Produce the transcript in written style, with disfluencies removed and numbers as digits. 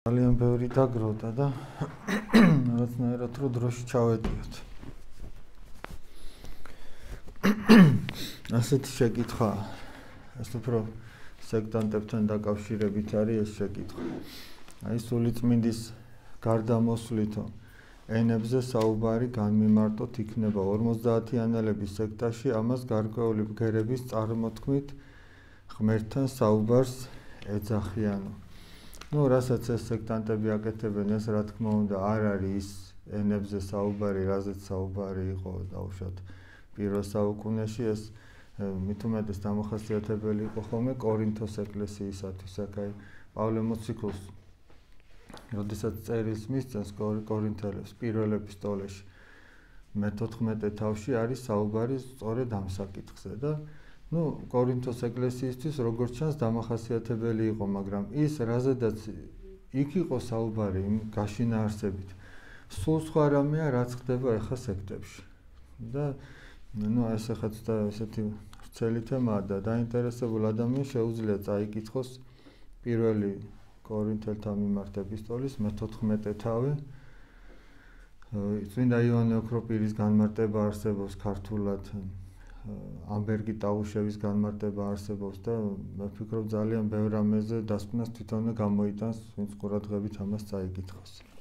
ძალიან ბევრი დაგროვდა და რაღაცნაირად რო დროში ჩავედიოთ. ასეთი შეკითხვა, ეს უფრო სექტანტებთან დაკავშირებით არის ეს შეკითხვა. აი სულიწმინდის გარდამოსვლითო ენებზე საუბარი განმიმარტოთ იქნება 50-იანელების სექტაში, ამას გარკვეული ბგერების წარმოთქმით ღმერთთან საუბარს ეძახიანო. რასაც ეს სექტანტები აკეთებენ, ეს რა თქმა უნდა არ არის ის ენებზე საუბარი, რაზეც საუბარი იყო დაუშვათ პირველ საუკუნეში, ეს მით უმეტეს დამახასიათებელი იყო ხოლმე კორინთოს ეკლესიისათვის. აქ პავლე მოციქულს როდესაც წერილს მისცემს კორინთელებს პირველ ეპისტოლეში მე-14 თავში არის საუბარი სწორედ ამ საკითხზე და კორინთოს ეკლესიისთვის როგორც ჩანს დამახასიათებელი იყო, მაგრამ ის რაზედაც იქ იყო საუბარი იმ გაშინაარსებით, სულ სხვა რამეა, რაც ხდება ახლა სექტებში. და ეს ახაც და ესეთი ვრცელი თემაა და დაინტერესებულ ადამიანს შეუძლია წაიკითხოს პირველი კორინთელთა მიმართ ეპისტოლის მე-14 თავი. წმინდა იოანე ოქროპირის განმარტება არსებობს ქართულად, ამბერგი ტავუშევის განმარტება არსებობს და მე ვფიქრობ ძალიან ბევრ რამეზე დასკვნას თვითონვე გამოიტანს, ვინც ყურადღებით ამას წაიკითხოს.